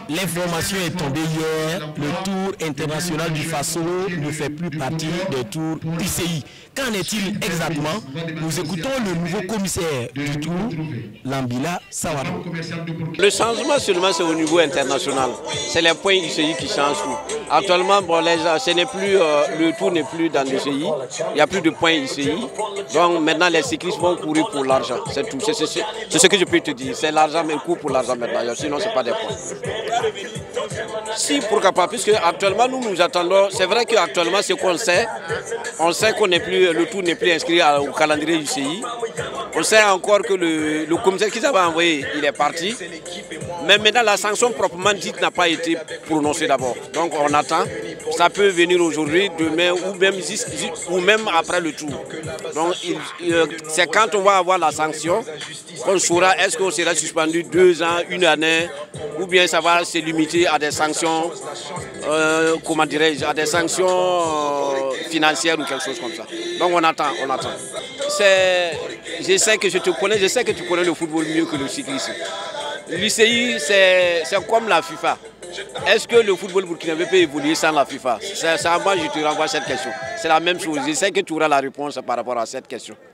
L'information est tombée hier, le tour international du Faso ne fait plus partie des tours UCI. Qu'en est-il exactement? Nous écoutons le nouveau commissaire du tour, Lambila Sawado. Le changement seulement c'est au niveau international. C'est les points UCI qui changent tout. Actuellement, bon, le tour n'est plus dans l'UCI. Il n'y a plus de points UCI. Donc maintenant les cyclistes vont courir pour l'argent. C'est tout. C'est ce que je peux te dire. C'est l'argent, mais ils courent pour l'argent maintenant. Sinon, ce n'est pas des points. Si, pourquoi pas, puisque actuellement nous attendons, c'est vrai qu'actuellement ce qu'on sait, on sait qu'on n'est plus, le tour n'est plus inscrit au calendrier du CI. On sait encore que le commissaire qu'ils avaient envoyé, il est parti. Mais maintenant la sanction proprement dite n'a pas été prononcée d'abord. Donc on attend, ça peut venir aujourd'hui, demain ou même après le tour. Donc c'est quand on va avoir la sanction qu'on saura est-ce qu'on sera suspendu 2 ans, 1 année, ou bien ça va se limiter à des sanctions, comment dirais-je, à des sanctions financières ou quelque chose comme ça. Donc on attend, on attend. Je sais que tu connais le football mieux que le cyclisme. L'UCI, c'est comme la FIFA. Est-ce que le football burkinabé peut évoluer sans la FIFA? Moi, je te renvoie cette question. C'est la même chose. Je sais que tu auras la réponse par rapport à cette question.